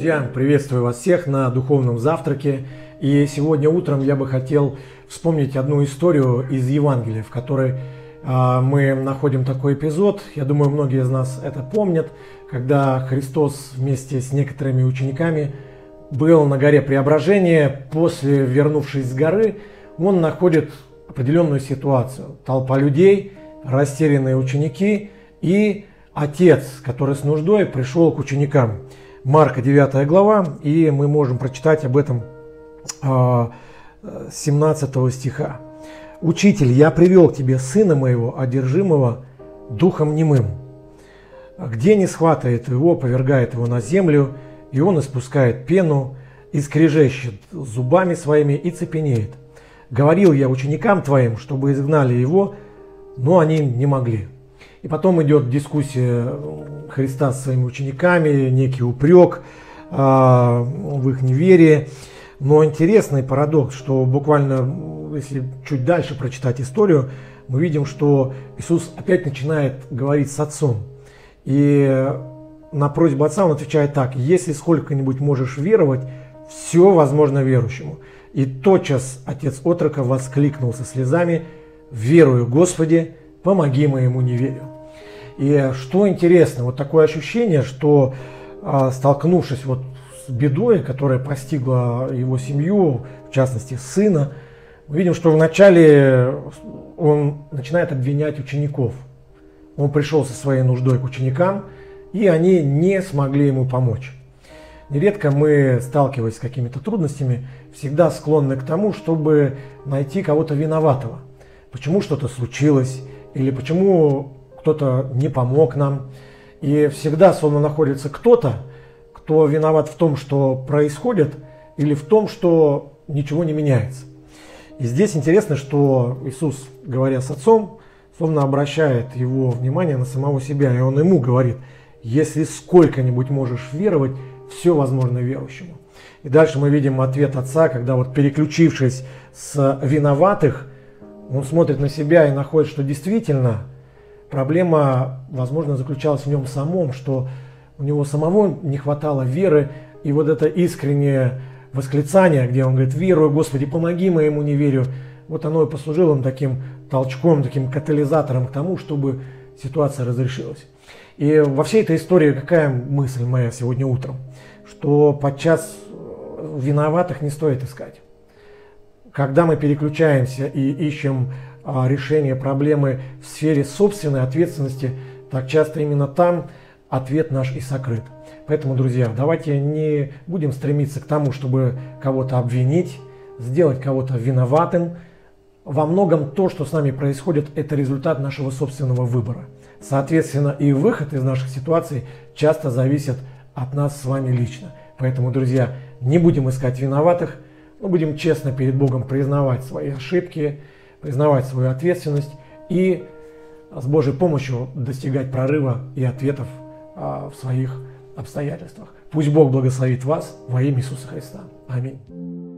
Друзья, приветствую вас всех на Духовном завтраке. И сегодня утром я бы хотел вспомнить одну историю из Евангелия, в которой мы находим такой эпизод. Я думаю, многие из нас это помнят, когда Христос вместе с некоторыми учениками был на горе Преображения. После, вернувшись с горы, он находит определенную ситуацию. Толпа людей, растерянные ученики и отец, который с нуждой пришел к ученикам. Марка 9 глава, и мы можем прочитать об этом 17 стиха. «Учитель, я привел к тебе сына моего, одержимого духом немым. Где не схватывает его, повергает его на землю, и он испускает пену, и скрежещет зубами своими, и цепенеет. Говорил я ученикам твоим, чтобы изгнали его, но они не могли». И потом идет дискуссия Христа с своими учениками, некий упрек в их неверии. Но интересный парадокс, что буквально, если чуть дальше прочитать историю, мы видим, что Иисус опять начинает говорить с Отцом. И на просьбу Отца он отвечает так: «Если сколько-нибудь можешь веровать, все возможно верующему». И тотчас отец отрока воскликнул со слезами: «Верую, Господи, помоги моему неверию». И что интересно, вот такое ощущение, что столкнувшись вот с бедой, которая постигла его семью, в частности сына, мы видим, что вначале он начинает обвинять учеников. Он пришел со своей нуждой к ученикам, и они не смогли ему помочь. Нередко мы, сталкиваясь с какими-то трудностями, всегда склонны к тому, чтобы найти кого-то виноватого. Почему что-то случилось, или почему кто-то не помог нам. И всегда словно находится кто-то, кто виноват в том, что происходит, или в том, что ничего не меняется. И здесь интересно, что Иисус, говоря с Отцом, словно обращает его внимание на самого себя. И он ему говорит: «Если сколько-нибудь можешь веровать, все возможно верующему». И дальше мы видим ответ Отца, когда вот, переключившись с виноватых, он смотрит на себя и находит, что действительно проблема, возможно, заключалась в нем самом, что у него самого не хватало веры. И вот это искреннее восклицание, где он говорит: «Верую, Господи, помоги моему неверию», вот оно и послужило им таким толчком, таким катализатором к тому, чтобы ситуация разрешилась. И во всей этой истории какая мысль моя сегодня утром? Что подчас виноватых не стоит искать. Когда мы переключаемся и ищем решение проблемы в сфере собственной ответственности, так часто именно там ответ наш и сокрыт. Поэтому, друзья, давайте не будем стремиться к тому, чтобы кого-то обвинить, сделать кого-то виноватым. Во многом то, что с нами происходит, это результат нашего собственного выбора. Соответственно, и выход из наших ситуаций часто зависит от нас с вами лично. Поэтому, друзья, не будем искать виноватых, но будем честно перед Богом признавать свои ошибки, признавать свою ответственность и с Божьей помощью достигать прорыва и ответов в своих обстоятельствах. Пусть Бог благословит вас во имя Иисуса Христа. Аминь.